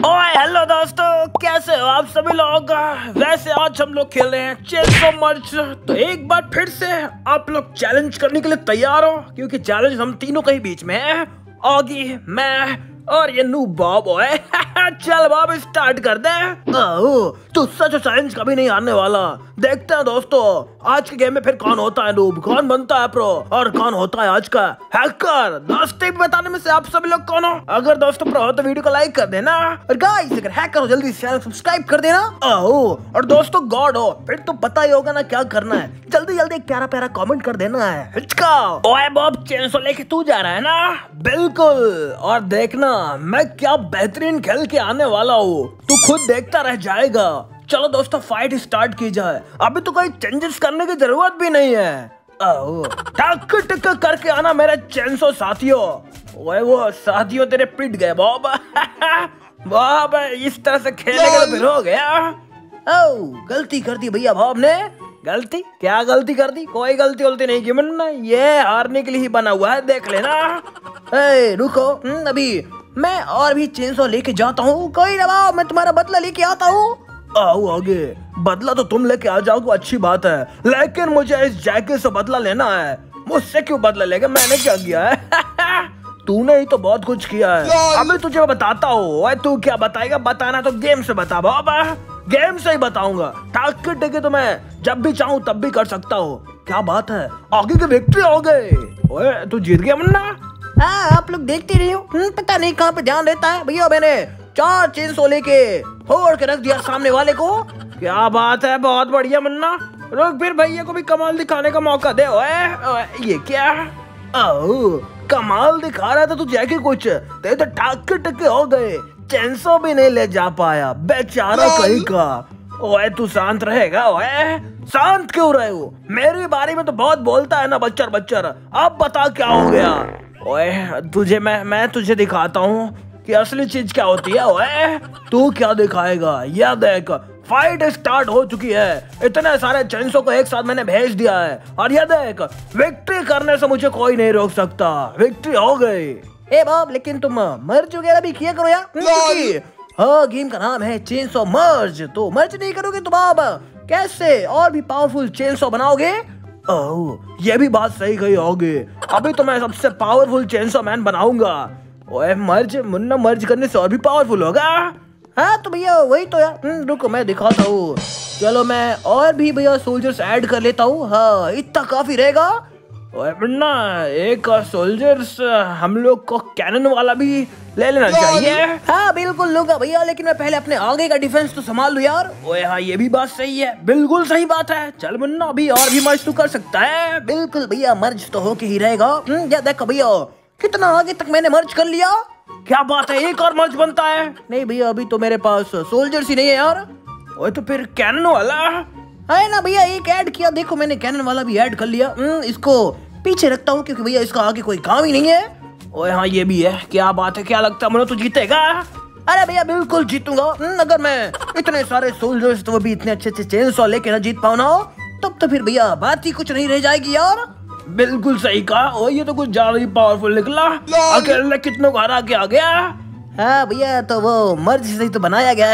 ओए हेलो दोस्तों, कैसे हो आप सभी लोग। वैसे आज हम लोग खेल रहे हैं चेंसो मर्ज। तो एक बार फिर से आप लोग चैलेंज करने के लिए तैयार हो, क्योंकि चैलेंज हम तीनों के ही बीच में है। ऑगी, मैं और ये नूब बॉब है। चल बॉब स्टार्ट कर दे। तू सच चैलेंज कभी नहीं आने वाला। देखते हैं दोस्तों आज के गेम में फिर कौन होता है नूब, कौन बनता है प्रो और कौन होता है आज का हैकर। दोस्तों बताने में से आप सभी लोग कौन हो। अगर दोस्तों प्रो हो तो वीडियो को लाइक कर देना, और गाइस अगर हैकर हो जल्दी चैनल सब्सक्राइब कर देना। और दोस्तों गॉड हो फिर तो पता ही होगा ना क्या करना है। जल्दी जल्दी एक प्यारा प्यारा कमेंट कर देना है। ओए बॉब चेंसो लेके तू जा रहा है ना। बिल्कुल, और देखना मैं क्या बेहतरीन खेल के आने वाला हूँ, तू खुद देखता रह जाएगा। चलो दोस्तों फाइट स्टार्ट की जाए। अभी तो कोई चेंजेस करने की जरूरत भी नहीं है। टक टक करके आना मेरे चेंसो साथियों। ओए वो साथियों तेरे पिट गए बॉब। बॉब इस तरह से खेलने के लिए फिर हो गया। गलती कर दी भैया बॉब ने। गलती क्या गलती कर दी? कोई गलती वलती नहीं की मन्ना, ये हारने के लिए ही बना हुआ है, देख लेना। रुको, अभी मैं और भी चेंसो लेके जाता हूँ। कोई ना, मैं तुम्हारा बदला लेके आता हूँ। आओ आगे, बदला तो तुम लेके आ जाओगे अच्छी बात है, लेकिन मुझे इस जैकेट से बदला लेना है। मुझसे क्यों बदला लेगा, मैंने क्या किया है? तूने ही तो बहुत कुछ किया है। अभी तुझे बताता हूँ। तू क्या बताएगा? बताना तो गेम से बता बाबा, गेम से ही बताऊंगा। टाक टेके तो मैं जब भी चाहूँ तब भी कर सकता हूँ। क्या बात है, आगे की विक्ट्री हो गई। ओए तू जीत गया मुन्ना। हाँ आप लोग देखते रही हो, पता नहीं कहाँ पे ध्यान रहता है भैया। मैंने 4 चेंसो लेके फोड़ के रख दिया सामने वाले को। क्या बात है, बहुत बढ़िया मुन्ना। रुक फिर भैया को भी कमाल दिखाने का मौका दे। ओए ये क्या? कमाल दिखा रहा था तू जैके कुछ, ते तो टाके टके हो गए। चेंसो भी नहीं ले जा पाया बेचारा कहीं का। ओए तू शांत रहेगा? ओए शांत क्यों रहे हो? मेरी बारी में तो बहुत बोलता है ना बच्चर बच्चर। अब बता क्या हो गया? ओए तुझे मैं तुझे दिखाता हूँ कि असली चीज क्या होती है। ओए तू क्या दिखाएगा? यह देख, फाइट स्टार्ट हो चुकी है। इतने सारे चेंसो को एक साथ मैंने भेज दिया है, और यह देख विक्ट्री करने से मुझे कोई नहीं रोक सकता। विक्ट्री हो गई। ए बॉब लेकिन तुम मर्ज वगैरह भी किया करो यार। हाँ गेम का नाम है चेंसो मर्ज, तो मर्ज नहीं करोगे तो बॉब कैसे और भी पावरफुल चेंसो बनाओगे? ये भी बात सही कही होगी। अभी तो मैं सबसे पावरफुल चेंसो मैन बनाऊंगा। ओए मर्ज मुन्ना, मर्ज करने से और भी पावरफुल होगा। हाँ तो भैया वही तो यार। रुको मैं दिखाता हूँ। चलो मैं और भी भैया सोल्जर्स ऐड कर लेता हूँ। हाँ इतना काफी रहेगा। ओए मुन्ना एक सोल्जर्स हम लोग को कैनन वाला भी ले लेना चाहिए। हाँ बिल्कुल लूंगा भैया, लेकिन मैं पहले अपने आगे का डिफेंस तो संभाल लूं यार। ओए हाँ ये भी बात सही है, बिल्कुल सही बात है। चल मुन्ना अभी और भी मर्ज तू कर सकता है। बिल्कुल भैया मर्ज तो होके ही रहेगा। या देखो भैया कितना आगे तक मैंने मर्ज कर लिया। क्या बात है, एक और मर्ज बनता है? नहीं भैया अभी तो मेरे पास सोल्जर्स ही नहीं है यार। ओए तो फिर कैनन वाला है ना भैया, एक ऐड किया। देखो मैंने कैनन वाला भी ऐड कर लिया। इसको पीछे रखता हूँ क्योंकि भैया इसका आगे कोई काम ही नहीं है। ओए हाँ ये भी है। क्या बात है, क्या लगता है मुझे तू जीतेगा? अरे भैया बिल्कुल जीतूंगा। अगर मैं इतने सारे सोल्जर्स तो वो भी इतने अच्छे अच्छे चेंसो लेके ना जीत पाऊँ ना, तब तो फिर भैया बात ही कुछ नहीं रह जाएगी यार। बिल्कुल सही कहा। ओ ये तो कुछ ज्यादा ही पावरफुल निकला, अकेले कितनों को हरा के आ गया। हाँ भैया तो वो मर्ज से तो बनाया गया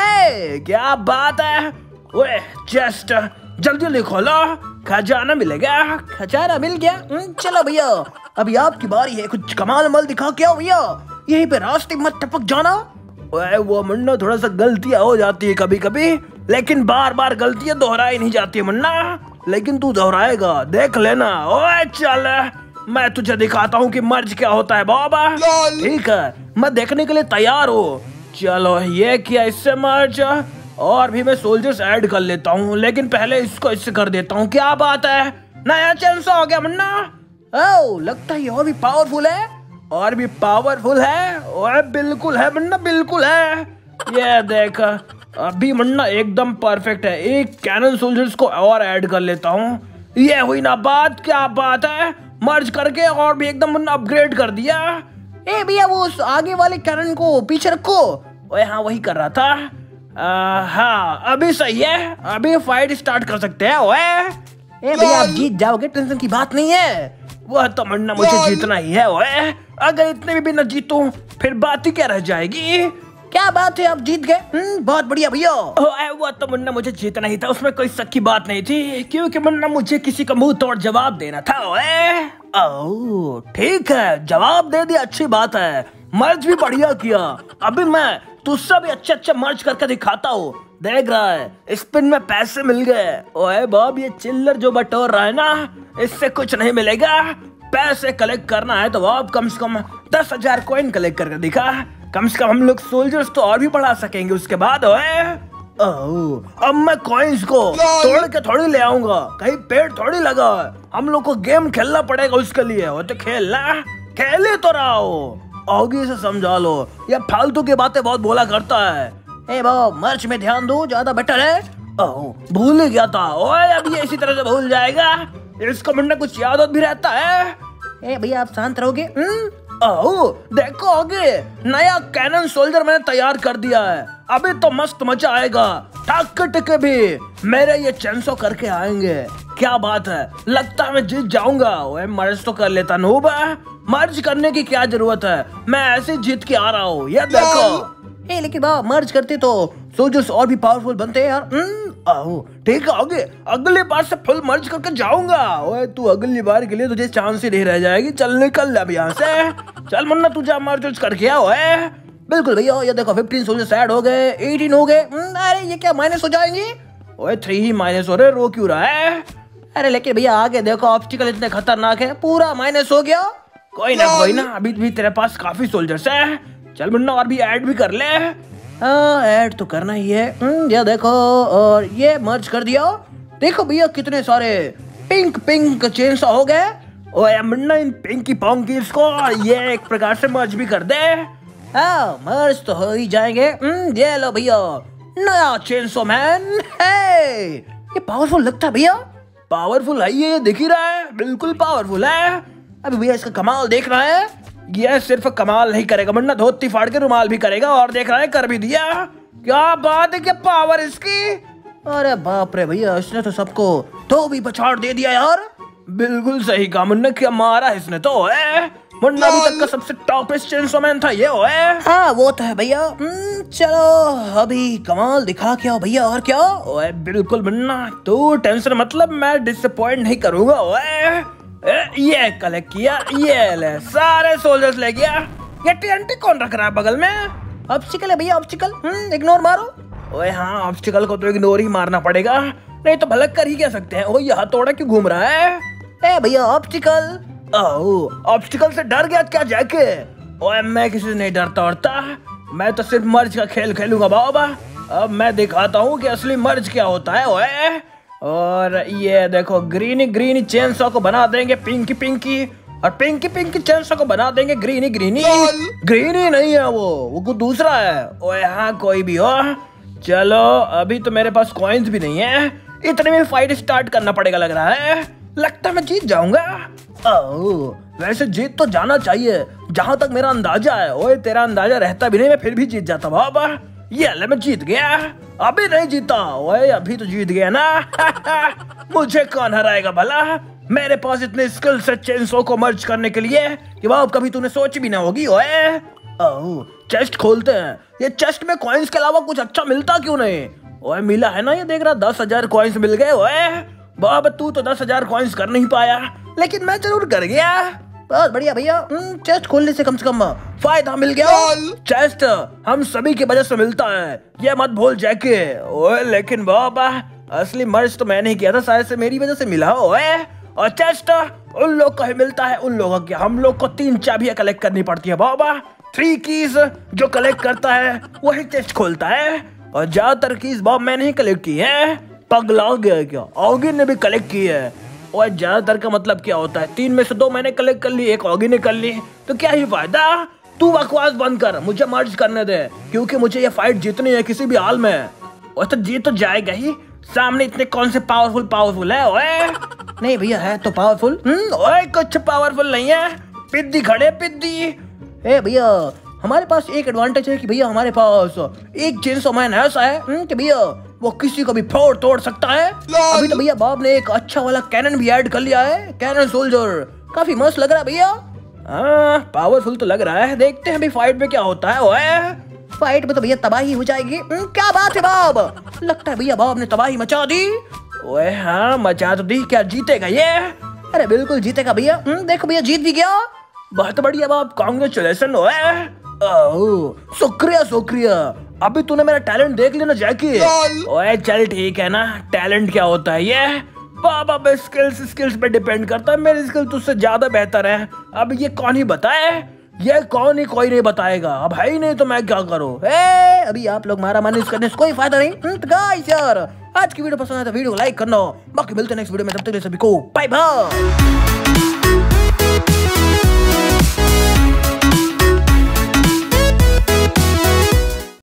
है। क्या बात है। ओए चेस्ट जल्दी जल्दी खोलो, खजाना मिलेगा। खजाना मिल गया। चलो भैया अभी आपकी बारी है, कुछ कमाल मल दिखा क्या भैया। यहीं पे रास्ते मत टपक जाना। ओए वो मुन्ना थोड़ा सा गलतियां हो जाती है कभी कभी, लेकिन बार बार गलतियां दोहराई नहीं जाती मुन्ना। लेकिन तू दोहराएगा देख लेना। ओए चल मैं तुझे दिखाता हूँ कि मर्ज क्या होता है बाबा। ठीक है मैं देखने के लिए तैयार हूँ। चलो ये किया इससे मर्ज, और भी मैं सोल्जर्स ऐड कर लेता हूँ, लेकिन पहले इसको इससे कर देता हूँ। क्या बात है, नया चेंसो हो गया मुन्ना। ओह लगता है ये और भी पावरफुल है, और भी पावरफुल है। ओए बिल्कुल है मुन्ना, बिल्कुल है। ये देख अभी मुन्ना एकदम परफेक्ट है। एक कैनन सोल्जर्स को और ऐड कर लेता हूँ। ये हुई ना बात। क्या बात है, मर्ज करके और भी एकदम मुन्ना अपग्रेड कर दिया। ए भैया वो उस आगे वाले कैनन को पीछे रखो। ओए हाँ वही कर रहा था। हाँ अभी सही है, अभी फाइट स्टार्ट कर सकते हैं। ओए ए भैया आप जीत जाओगे, टेंशन की बात नहीं है। वह तो मुन्ना मुझे जीतना ही है। ओए अगर इतने भी न जीतूं फिर बात ही क्या रह जाएगी। क्या बात है, आप जीत गए। बहुत बढ़िया भैया। वो तो मुन्ना मुझे जीतना ही था, उसमें कोई शक की बात नहीं थी, क्योंकि मुन्ना मुझे किसी का मुंह तोड़ जवाब देना था। ओह ठीक है, जवाब दे दिया, अच्छी बात है। मर्ज भी बढ़िया किया। अभी मैं तुझसे भी अच्छे मर्ज करके दिखाता हूँ। देख रहा है, स्पिन में पैसे मिल गए। ओए बाब, ये चिल्लर जो बटोर रहा है ना, इससे कुछ नहीं मिलेगा। पैसे कलेक्ट करना है तो आप कम से कम 10,000 कॉइन कलेक्ट करके दिखा। कम से कम हम लोग सोल्जर्स तो और भी बढ़ा सकेंगे उसके बाद। अब मैं कॉइन्स को तोड़ के थोड़ी ले आऊंगा, कहीं पेड़ थोड़ी लगा है। हम लोग को गेम खेलना पड़ेगा उसके लिए। वो तो खेल ही तो रहा हो, आगे से समझा लो। ये फालतू की बातें बहुत बोला करता है। ए वो मर्च में ध्यान दो, ज्यादा बेटर है। भूल ही गया था। ओए अब ये इसी तरह से भूल जाएगा, इसको मुन्ना कुछ याद भी रहता है। ए भैया आप शांत रहोगे। देखो आगे नया कैनन सोल्जर मैंने तैयार कर दिया है। अभी तो मस्त मजा आएगा। टक टके भी मेरे ये चेंसो करके आएंगे। क्या बात है, लगता है मैं जीत जाऊंगा। ओए मर्ज तो कर लेता नूब, मर्ज करने की क्या जरूरत है, मैं ऐसे जीत के आ रहा हूँ। ये देखो। लेकिन बाबा मर्ज करते तो सोल्जर्स और भी पावरफुल बनते हैं यार। ठीक है, आगे अगली बार से फुल मर्ज करके जाऊंगा। ओए तू अगली बार के लिए तुझे चांस ही नहीं रह जाएगी। चल निकल अब यहाँ से। चल मुन्ना तू जा मर्ज करके आओ। बिल्कुल भैया, ये देखो 15 सोल्जर्स ऐड हो गए, 18 हो गए। अरे ये क्या माइनस हो जाएंगे? ओए 3 ही माइनस हो रहे, रो क्यों रहा है? अरे लेकिन भैया आगे देखो, ऑब्स्टिकल इतने खतरनाक है, पूरा माइनस हो गया। कोई ना, अभी भी तेरे पास काफी सोल्जर्स है। चल मुन्ना और भी ऐड भी कर ले। ऐड तो करना ही है। ये देखो, और ये मर्ज कर दिया। देखो भैया कितने सारे पिंक चेंस हो गए। ओए मुन्ना इन पिंकी पोंकीज को ये एक प्रकार से मर्ज भी कर दे। मर्ज तो हो ही जाएंगे। ये लो भैया, नया चेंसो मैन है। ये पावरफुल लगता है भैया। पावरफुल है, ये दिख ही रहा है, बिल्कुल पावरफुल है। अभी भैया इसका कमाल देख रहा है। ये सिर्फ कमाल नहीं करेगा, मुन्ना धोती फाड़ के रुमाल भी करेगा। और देख रहा है, कर भी दिया। क्या बात है, क्या पावर इसकी। अरे बाप रे भैया, इसने तो सबको तो भी पछाड़ दे दिया यार। बिल्कुल सही कहा मुन्ना, क्या मारा इसने तो। मुन्ना अभी तक का सबसे टॉपेस्ट चेंसो मैन था ये। हाँ वो तो है भैया। चलो अभी कमाल दिखा के आओ भैया। और क्या? ओए बिल्कुल मुन्ना, तू टेंशन मतलब, मैं डिसअपॉइंट नहीं करूंगा। ये कलेक्ट किया, ये ले सारे सोल्जर्स ले गया। ये TNT कौन रख रहा है बगल में? ऑब्स्टिकल है भैया, ऑब्स्टिकल। इग्नोर मारो। ओए हाँ, ऑब्स्टिकल को तो इग्नोर ही मारना पड़ेगा, नहीं तो भलक कर ही क्या सकते हैं। ओ यहाँ तोड़ा क्यों घूम रहा है? भैया ऑब्स्टिकल। ऑब्स्टिकल से डर गया क्या जाके? ओए मैं किसी से नहीं डरता उड़ता, मैं तो सिर्फ मर्ज का खेल खेलूंगा बाबा। अब मैं दिखाता हूँ कि असली मर्ज क्या होता है। ओए और ये देखो, ग्रीनी चेंसो को बना देंगे पिंकी, और पिंकी चेंसो को बना देंगे ग्रीनी नहीं है वो कुछ दूसरा है। ओए हाँ कोई भी हो। चलो अभी तो मेरे पास कॉइन्स भी नहीं है, इतने में फाइट स्टार्ट करना पड़ेगा लग रहा है। लगता है मैं जीत जाऊंगा। वैसे जीत तो जाना चाहिए जहां तक मेरा अंदाजा है। ओए तेरा अंदाजा रहता भी नहीं, मैं फिर भी जीत जाता बाबा। ये ले मैं जीत गया। अभी नहीं जीता। ओए अभी तो जीत गया ना। मुझे कौन हराएगा भला? मेरे पास इतने स्किल्स है चेंसो को मर्ज करने के लिए कि बाप कभी तूने सोची भी ना होगी। ओए चेस्ट खोलते हैं। ये चेस्ट में कॉइन्स के अलावा कुछ अच्छा मिलता क्यों नहीं? ओए मिला है ना, ये देख रहा, 10,000 कॉइन्स मिल गए। ओए बाबा तू तो 10,000 कॉइन्स कर नहीं पाया, लेकिन मैं जरूर कर गया। बहुत बढ़िया भैया। चेस्ट खोलने से कम फायदा मिल गया। चेस्ट हम सभी की वजह से मिलता है, ये मत भूल जैके। ओए लेकिन बाबा असली मर्ज तो मैंने ही किया था, शायद से मेरी वजह से मिला। ओए और चेस्ट उन लोग को ही मिलता है, उन लोगों को। हम लोग को 3 चाबियां कलेक्ट करनी पड़ती है बाबा। 3 कीज जो कलेक्ट करता है वही चेस्ट खोलता है। और ज्यादातर कीज बाबा मैंने ही कलेक्ट की है। पगला गया क्या? ऑगी ने भी कलेक्ट की है। और ज्यादातर का मतलब क्या होता है? 3 में से 2 मैंने कलेक्ट कर ली, 1 ऑगी ने कर ली, तो क्या ही फायदा। तू बकवास बंद कर, मुझे मर्ज करने दे, क्योंकि मुझे ये फाइट जीतनी है किसी भी हाल में। और तो जीत तो जाएगा ही। सामने इतने कौन से पावरफुल है? ओए नहीं भैया है तो पावरफुल। ओए कुछ पावरफुल नहीं है, पिद्दी खड़े पिद्दी। भैया हमारे पास एक एडवांटेज है कि भैया हमारे पास एक चेंसो मैन ऐसा है कि भैया वो किसी को भी फोड़ तोड़ सकता है। अभी तो भैया बाब ने एक अच्छा वाला कैनन भी ऐड कर लिया है, कैनन सोल्जर। काफी मस्त लग रहा है भैया। पावरफुल तो लग रहा है, देखते हैं अभी फाइट में क्या होता है। ओए फाइट में तो भैया तबाही हो जाएगी। क्या बात है बाब, लगता है भैया बाब ने तबाही मचा दी। ओए हाँ मचा तो दी, क्या जीतेगा ये? अरे बिल्कुल जीतेगा भैया। देखो भैया जीत भी गया। बहुत बढ़िया बाब, कांग्रेचुलेशन। शुक्रिया शुक्रिया। अभी तूने मेरा टैलेंट देख लिया ना जैकी? ओए चल ठीक है ना, टैलेंट क्या होता है ये? बाबा पे स्किल्स पे डिपेंड करता है। मेरी स्किल तुझसे ज्यादा बेहतर है। अब ये कौन ही बताए? ये कौन ही कोई नहीं बताएगा। अब है ही नहीं तो मैं क्या करूं? अभी आप लोग मारा मारी करने से कोई फायदा नहीं। तो गाइस यार आज की वीडियो पसंद आया तो वीडियो को लाइक करना। बाकी मिलते हैं नेक्स्ट वीडियो में, तब तक के लिए सभी को बाय बाय।